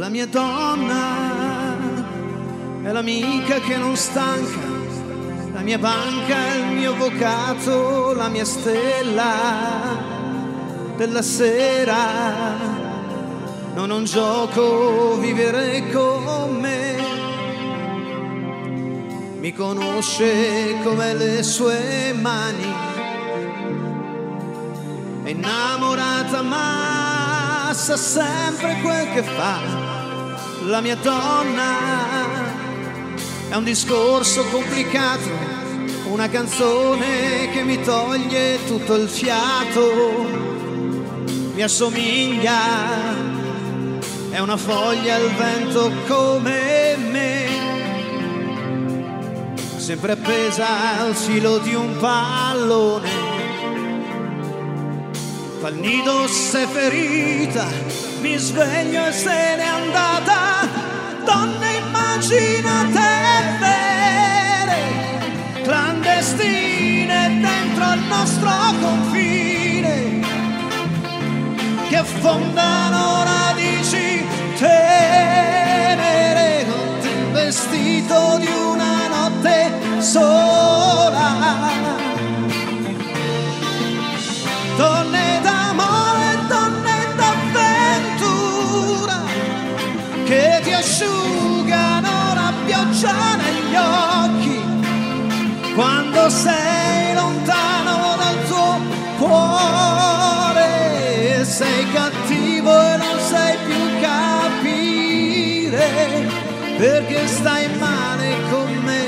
La mia donna è l'amica che non stanca, la mia banca è il mio avvocato, la mia stella della sera. Non è un gioco vivere con me, mi conosce come le sue mani, è innamorata ma sa sempre quel che fa. La mia donna è un discorso complicato, una canzone che mi toglie tutto il fiato, mi assomiglia, è una foglia al vento come me, sempre appesa al filo di un pallone. Dal nido s'è ferita, mi sveglio e se n'è andata. Donne immaginate vere, clandestine dentro il nostro confine, che affondano radici tenere, con il vestito di una notte sola. Donne d'amore, donne d'avventura, che ti asciugano la pioggia negli occhi quando sei lontano dal tuo cuore. Sei cattivo e non sai più capire perché stai male con me.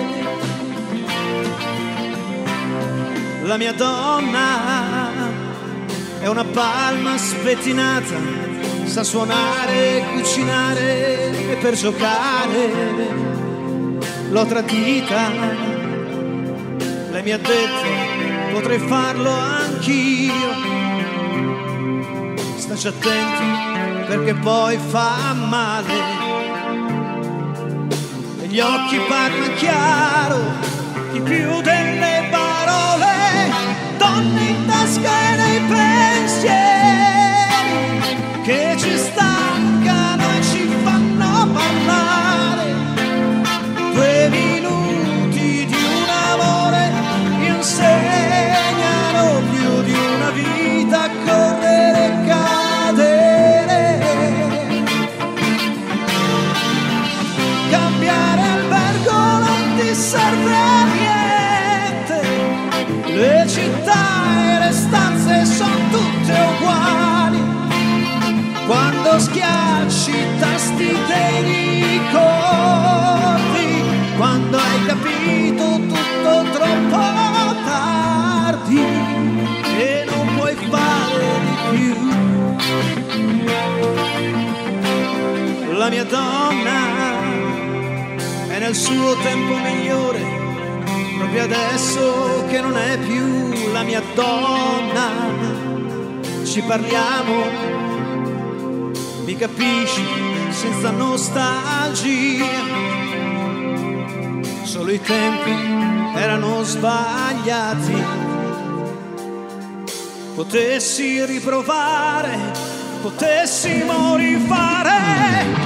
La mia donna è una palma spettinata, sa suonare, cucinare e per giocare l'ho tradita. Lei mi ha detto potrei farlo anch'io, staci attenti perché poi fa male. E gli occhi parlano chiaro di più delle parole, donne in tasca e nei pensieri che ci stancano e ci fanno parlare. 2 minuti di un amore insegnano più di una vita a correre e cadere. Cambiare albergo non ti serve a niente, le città e le stanze sono tutte uguali. Quando schiacci i tasti dei ricordi, quando hai capito tutto troppo tardi e non puoi fare di più. La mia donna è nel suo tempo migliore, proprio adesso che non è più la mia donna. Ci parliamo, mi capisci senza nostalgia, solo i tempi erano sbagliati. Potessi riprovare, potessimo rifare.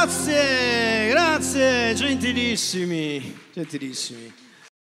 Grazie, gentilissimi, gentilissimi.